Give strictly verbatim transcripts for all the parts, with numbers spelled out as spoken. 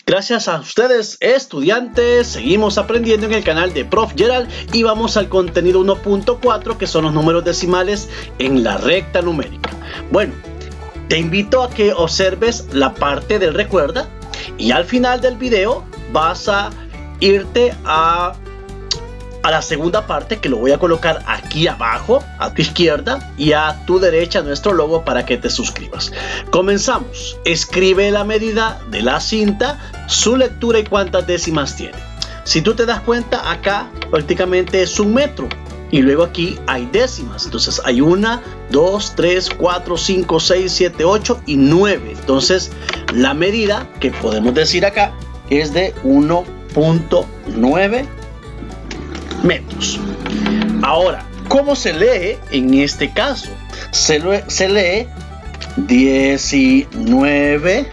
Gracias a ustedes, estudiantes, seguimos aprendiendo en el canal de Prof Gerald y vamos al contenido uno punto cuatro, que son los números decimales en la recta numérica. Bueno, te invito a que observes la parte del recuerda y al final del video vas a irte a a la segunda parte, que lo voy a colocar aquí abajo a tu izquierda y a tu derecha nuestro logo para que te suscribas. Comenzamos. Escribe la medida de la cinta, su lectura y cuántas décimas tiene. Si tú te das cuenta, acá prácticamente es un metro y luego aquí hay décimas. Entonces hay una, dos, tres, cuatro, cinco, seis, siete, ocho y nueve. Entonces la medida que podemos decir acá es de uno punto nueve metros. Ahora, ¿cómo se lee en este caso? Se, lo, se lee diecinueve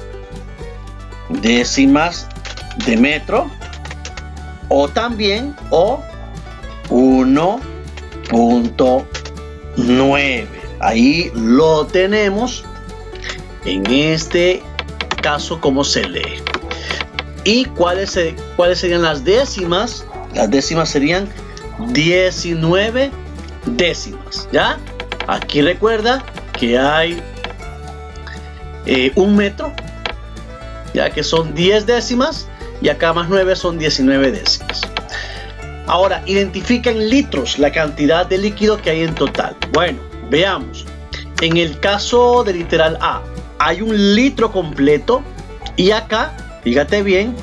décimas de metro o también o uno punto nueve. Ahí lo tenemos en este caso cómo se lee. ¿Y cuáles, cuáles serían las décimas? Las décimas serían diecinueve décimas, ¿ya? Aquí recuerda que hay eh, un metro, ya que son diez décimas, y acá más nueve son diecinueve décimas. Ahora, identifica en litros la cantidad de líquido que hay en total. Bueno, veamos. En el caso de literal A, hay un litro completo, y acá, fíjate bien,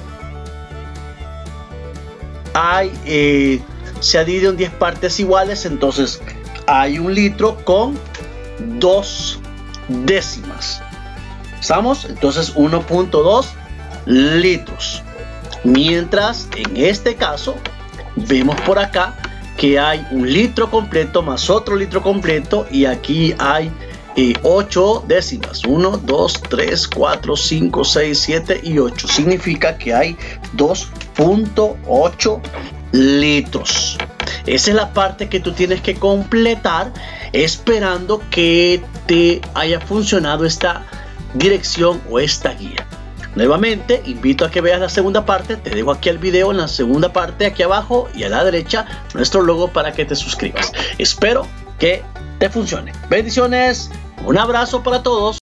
hay eh, se ha dividido en diez partes iguales, entonces hay un litro con dos décimas. ¿Estamos? Entonces uno punto dos litros. Mientras en este caso vemos por acá que hay un litro completo más otro litro completo y aquí hay eh, ocho décimas. uno, dos, tres, cuatro, cinco, seis, siete y ocho. Significa que hay dos punto ocho litros. Esa es la parte que tú tienes que completar, esperando que te haya funcionado esta dirección o esta guía. Nuevamente invito a que veas la segunda parte. Te dejo aquí el video en la segunda parte, aquí abajo y a la derecha nuestro logo para que te suscribas. Espero que te funcione. Bendiciones, un abrazo para todos.